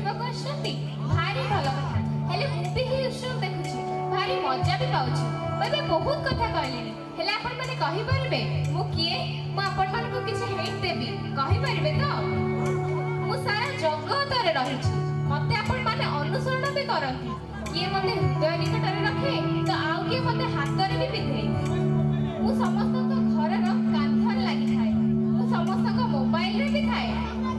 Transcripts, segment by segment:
देखा भारी भल कथा हेले मु भी ही उत्सव देखुची भारी मजा भी पाउची बे बहुत कथा कहली हेले आपण माने कहि परबे मु किए मु आपण मान को किछ हेट देबी कहि परबे तो मु सारा जगत रे रहिची मते आपण माने अनुसरण भी करंती किए मते हृदय निकट रे रखे तो आउ किए मते हाथ रे भी पिधे मु समस्त तो घर रो कांथर लागि थाए मु समस्त को मोबाइल रे भी थाए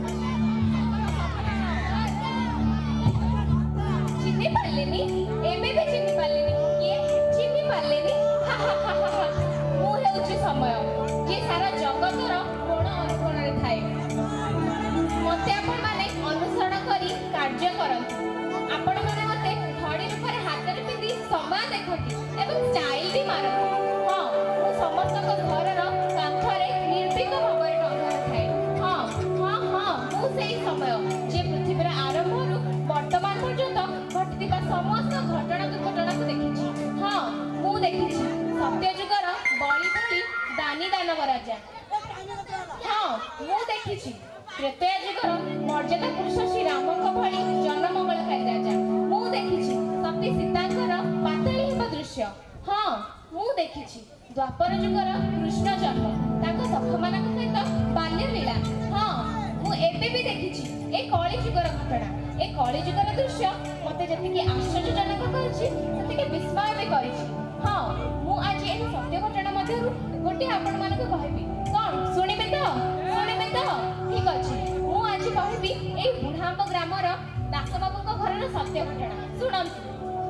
चिन्नी पालेनी एबे भी चिन्नी पालेनी ये चिन्नी पालेनी हा हा हा हा मु हेउची समय जे सारा जगत रो कोण अनुकोण रे थाए मते आपण माने अनुसरण करी कार्य करंतु आपण माने मते घड़ी ऊपर हाथ रे पिंदी समय देखंती एवं स्टाइल भी मारंती हां मु समस्त को घर रो कांथरे निर्भीक भाबरे रंगा थाए हां हां हां मु सेही समय जे पृथ्वी रे आरंभ रु वर्तमान पर्यंत घटिबा समस्त घटना दुर्घटना को देखिछि हां मु देखिछि सत्य जुगर बळी बळी दानी दानव राजा हां मु देखिछि त्रेतया जुगर मर्यादा पुरुष श्री राम को भली जनमंगलकारी राजा मु देखिछि सती सीतांकर पाताली हेबा दृश्य हां मु देखिछि द्वापर जुगर कृष्ण जन्म ताको सखमानक सहित बाल्य लीला हां मु एबे भी देखिछि ए कଳି जुगर घटना ए कଳି जुगर दृश्य मते जति कि आश्चर्यजनक करछि तति कि विस्मय भी करछि हां मु आज ए सत्य घटना मध्यरु गोटे आपण मानक कहबी कोन सुनिबे तो ठीक अछि मु आज कहबी ए बुढ़ांब ग्रामर दास बाबू को घर रो सत्य घटना सुनंतु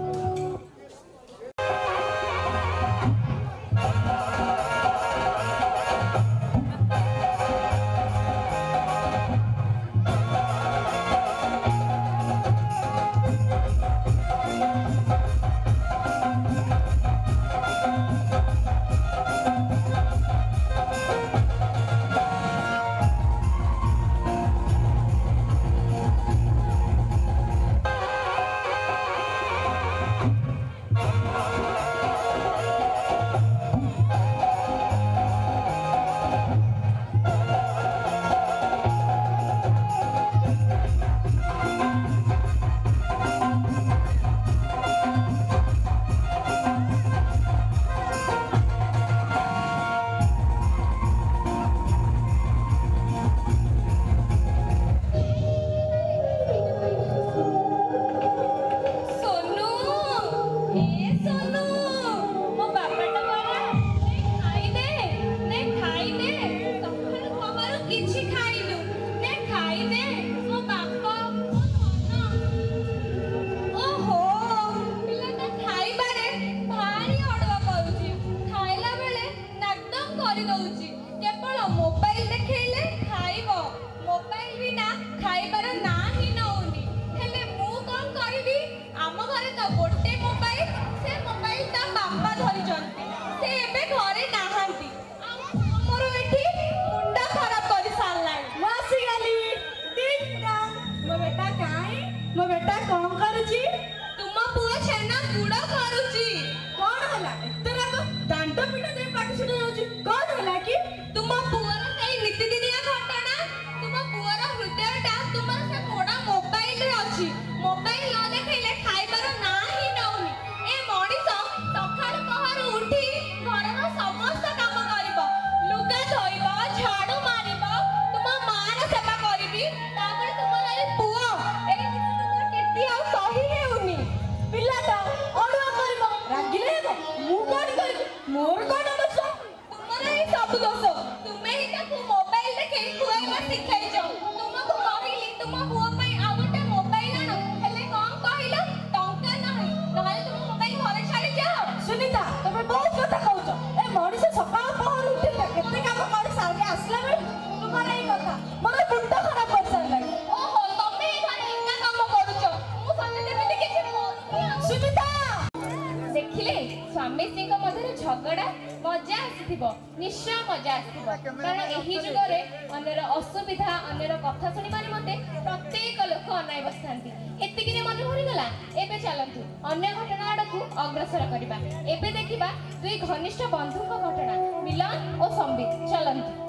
निश्चय मजा कारण यही जुगरे अन्यर असुविधा अन्यर कथा शुणी मते प्रत्येक लोक अनाई बसती एतिकी मन भरीगला एबे चलतु अन्य घटना आड़कू अग्रसर करबा एबे देखिबा दुई घनिष्ठ बंधुक घटना मिलन और संबित चलतु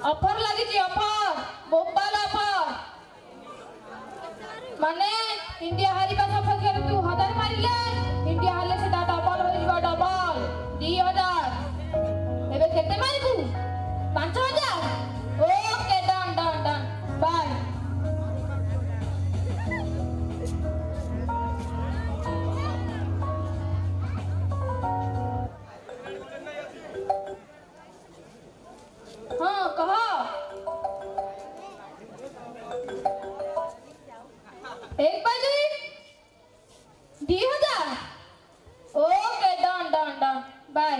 ऑफर लगी जी ऑफर मोबाइल ऑफर माने इंडिया हारिबा सपक्ष तू 1000 मारिले इंडिया हारले सेटा डबल हो जिबा डबल 2000 एबे केते मारिबू 5000 okay done done done bye हाँ कहो एक बाजी 2000 okay done done done bye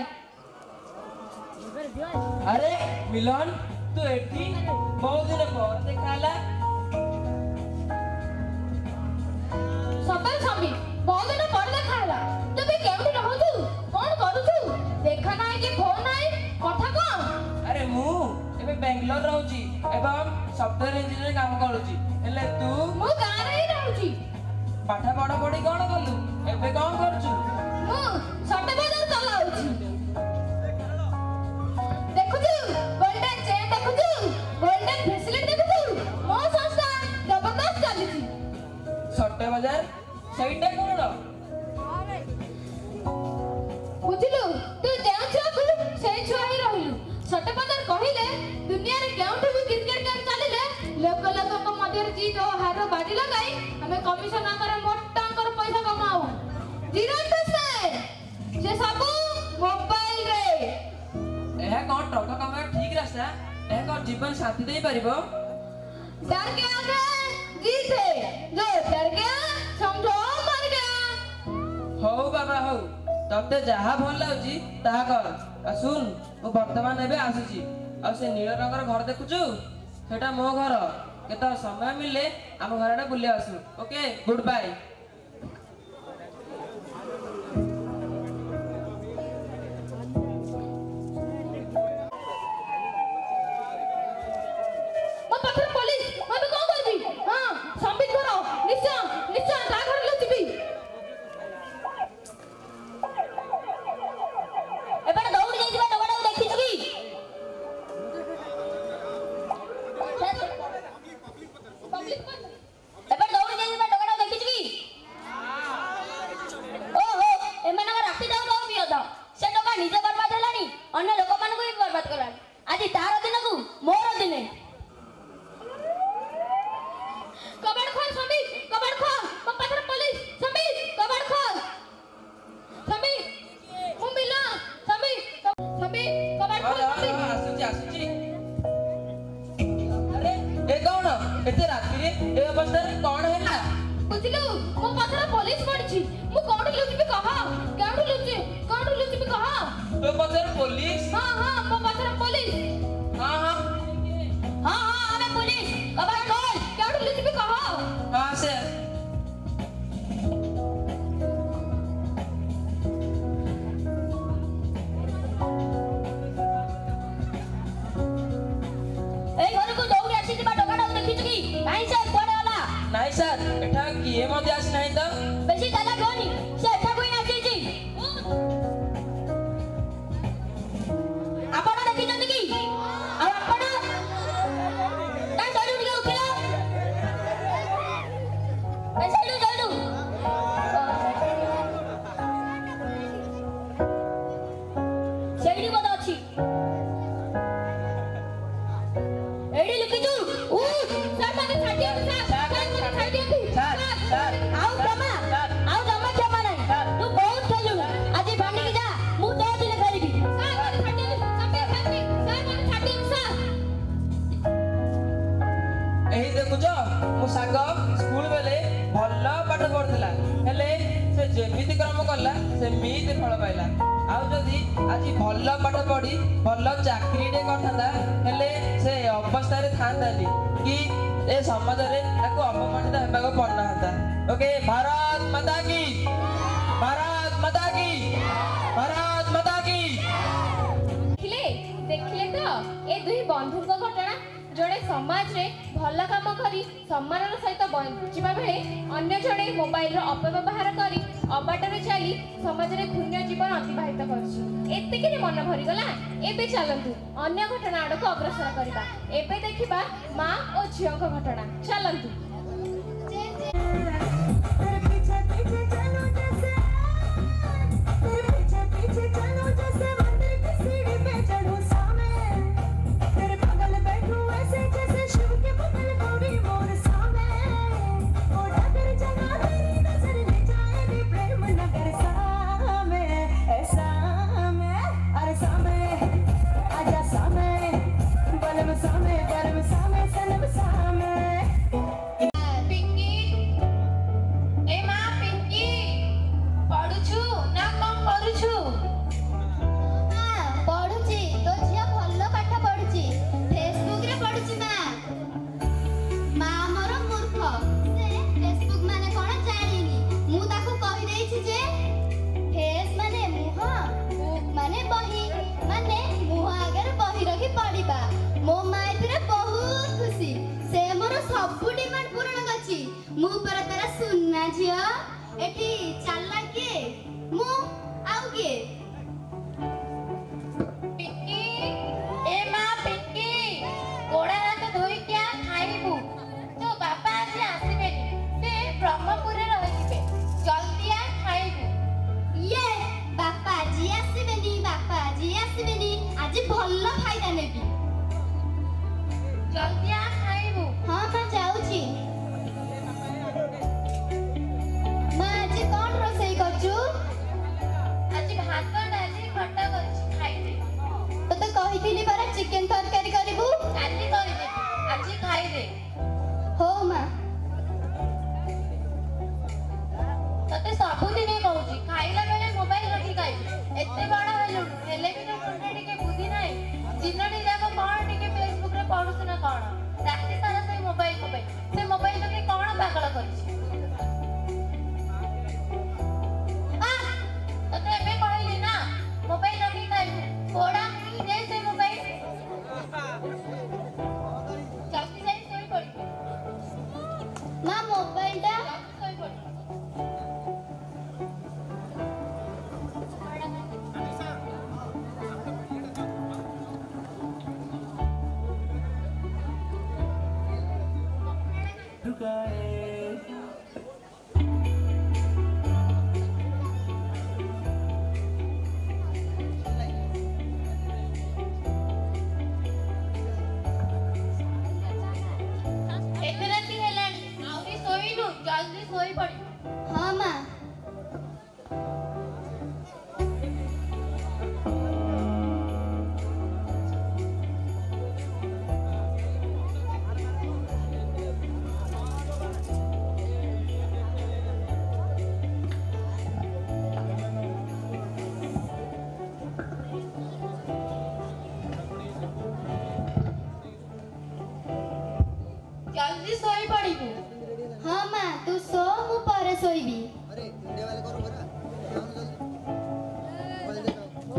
अरे मिलन तू एठी बहुत दिन पर देखाला सबे छबी बहुत दिन पर देखाला तू भी केउठी रहू कोन करूछु देखा नाही कि फोन नाही कथा कोन अरे मु एबे बेंगलोर रहउची एवं सॉफ्टवेयर इंजीनियर काम करूची हेले तू मु गाँ रे ही रहूची पाठ पढ़ा पढ़ी कोन कलु एबे कोन करछु मु सटे बाजार चलाउची देखुछु गोल्डन चेन देखुछु गोल्डन ब्रेसलेट देखुछु मो संस्था जबरदस्त चलीची सट्टे बाजार ସେଇଟା କୋଣ बुझलु तू जेउ छुआ गुलु सेई छुआ ही रहिलु सटे बाजार कहिले दुनिया रे केउठी भी क्रिकेट गेम चलिले लोक लोक को मध्य जीत और हार बाजी लगाई हमें कमिशन करे मोटा कर पैसा कमाऊ जीरो इंटरेस्ट से सब मोबाइल रे ଏହା कोन टका कमाय ठीक रास्ता ଏହା कोन जीवन साथी देई परिबो डर के आगे जीत है जो डर गया समझो मर गया ହଉ ବାବା ହଉ ତତେ ଯାହା ଭଲ ଲାଗୁଛି ତାହା କର ଆଉ ଶୁଣ ମୁଁ ବର୍ତ୍ତମାନ ଏବେ ଆସୁଛି ଆଉ ସେ ନୀଳ ରଙ୍ଗର ଘର ଦେଖୁଛୁ ସେଟା ମୋ ଘର କେତେବେଳେ ସମୟ ମିଳିଲେ ଆମ ଘରଟା ବୁଲି ଆସୁ ଓକେ ଗୁଡ୍ ବାଇ ମୋ ପାଖରେ ପୋଲିସ ମୁଁ ଏବେ କଣ କରିବି ହଁ ସମ୍ବିତ ଘର ନିଶ୍ଚୟ ନିଶ୍ଚୟ ତା ଘର ଲୁଚିବି ଏପଟେ ଦୌଡ଼ି ଯାଇଥିବା ଟୋକାଟାକୁ ଦେଖିଛୁ କି? ଏପଟେ ଦୌଡ଼ି ଯାଇଥିବା ଟୋକାଟାକୁ ଦେଖିଛୁ କି? ଓହୋ ଏମାନଙ୍କ ରାତି ଯାଉ ଯାଉ ବିୟୋଧ ସେ ଟୋକା ନିଜେ ବର୍ବାଦ ହେଲାଣି ଅନ୍ୟ ଲୋକମାନଙ୍କୁ ବି ବର୍ବାଦ କଲାଣି ଆଜି ତାର ଦିନକୁ ମୋର ଦିନେ कबाड़ खोल सम्बित कबाड़ खोल ମୋ ପାଖରେ ପୋଲିସ ସମ୍ବିତ କବାड़ ଖୋଲ ସମ୍ବିତ ମୁଁ ମିଲା ସମ୍ବିତ କବାड़ ଖୋଲ ସମ୍ବିତ ଆସୁଛି ଆସୁଛି ଆରେ ଏ କଣ ଏତେ ରାତିରେ ଏ ଅବସ୍ଥାରେ କଣ ହେଲା ବୁଝିଲୁ ମୋ ପାଖରେ ପୋଲିସ ପଡିଛି ମୁଁ କୋଉଠି ଲୁଚିବି କହ କୋଉଠି ଲୁଚିବି କହ ତୋ ପଛରେ ପୋଲିସ ହଁ ହଁ ମୋ ପାଖରେ ପୋଲିସ ହଁ ହଁ ହଁ ହଁ ଆମେ ପୁଲିସ କବାଟ ଖୋଲ କୋଉଠି ଲୁଚିବି କହ ହଁ ସେ ଏଇ ଘରକୁ ଦୌଡ଼ି ଆସିଥିବା ଟୋକାଟାକୁ ଦେଖିଛୁ କି? କାହିଁ ସେ କୁଆଡ଼େ ଗଲା? ନାଇଁ ସାର୍ ଏଠା କିଏ ମଧ୍ୟ ଆସିନାହିଁ ତ ବେଶୀ ଚାଲାକ ହୁଅନି ସେ ଏଠାକୁ ହିଁ ଆସିଛି ଆପଣ ଦେଖିଛନ୍ତି କି? ଆଉ ଆପଣ ତା ସେଇଠୁ ଟିକେ ଉଠିଲ ସେଇଠୁ ସେଇଠି ବୋଧେ ଅଛି ଏଇଠି ଲୁକିଛୁ ସାର୍ ମୋତେ ଛାଡି ଦିଅନ୍ତୁ ସାର୍ ମୋତେ ଛାଡି ଦିଅନ୍ତୁ ସାର୍ ସାର୍ ଆଉ ଜମା କ୍ଷମା ନାହିଁ ତୁ ବହୁତ ଖେଳୁଣୁ ଆଜି ଭାଙ୍ଗିକି ଯା ମୁଁ ତୋ ଦିନେ ଖେଳିବି ସାର୍ ମୋତେ ଛାଡି ଦିଅନ୍ତୁ ସମ୍ବିତ ସାର୍ ମୋତେ ଛାଡି ଦିଅନ୍ତୁ ସାର୍ ଏହି ଦେଖୁଛ ମୋ ସାଙ୍ଗ ସ୍କୁଲ ବେଳେ ଭଲ ପାଠ ପଢୁଥିଲା ହେଲେ ସେ ଯେମିତି କାମ କଲା ସେମିତି ଫଳ ପାଇଲା ଆଉ ଯଦି ଆଜି ଭଲ ପାଠ ପଢି ଭଲ ଚାକିରିଟେ କରିଥାନ୍ତା ହେଲେ ସେ ଅବସ୍ଥାରେ ଥାନ୍ତାନି କି ଏ ସମାଜରେ ତାକୁ ଅପମାନିତ ହେବାକୁ ପଡିନଥାନ୍ତା ଓକେ ଭାରତ ମାତା କି ଭାରତ ମାତା କି ଭାରତ ମାତା କି ଦେଖିଲେ ତ ଏ ଦୁଇ ବନ୍ଧୁଙ୍କ ଘଟଣା जड़े समाज रे भल काम करी सम्मान सहित बंचिबा बेले अन्य जड़े मोबाइल अपव्यवहार करी अबाटर चली समाज रे शून्य जीवन अतिबाहित करछि। एतिके मन भरी गला। एबे चलंतु अन्य घटना आड़को अग्रसर करबा। एबे देखिबा मां और झियो को घटना। चलंतु। चिकन तरकारी करिबू आजी करिबे आजी खाइबे हो मा तते सबुदिने कहूची खाइला बेले मोबाइल रखी खाइबे। एते बड़ा हेलु हेले भी तो मुंडे टिके बुद्धि नाही। दिनडी जाको कोन टिके फेसबुक रे पढुछ ना कोन राती सारा से मोबाइल से मोबाइल रे कोन पागल करछि। आ तते एबे कहली ना मोबाइल रखी खाइबू कोडा दे से मोबाइल जल्दी जाई सोई पड़ी मां मोबाइल दा सोई पड़ी जल्दी सोई पड़ी। हां मां जल्दी सोई पड़ी तू। हां मां तू सो मु पारे सोईबी। अरे इंडिया वाले करो बरा काम जल्दी मोबाइल देखो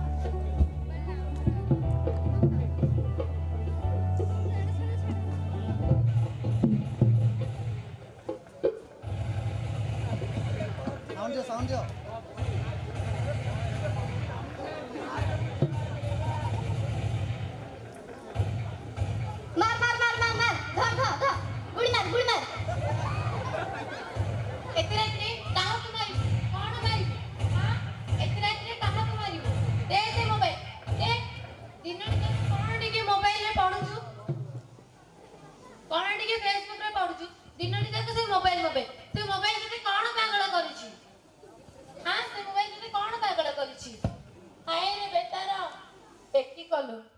साउंड दो मार मार मार मार मार धर धर धर गुड़ी मार एतरे कहाँ को मारी कौन मारी हां एतरे कहाँ को मारी दे से मोबाइल दे दिन कौन टिके मोबाइल रे पढुछु कौन टिके फेसबुक रे पढुछु दिन जाक से मोबाइल तू मोबाइल से कौन पागल करिछि। हां से मोबाइल से कौन पागल करिछि। हाय रे बेटारा एकी कलो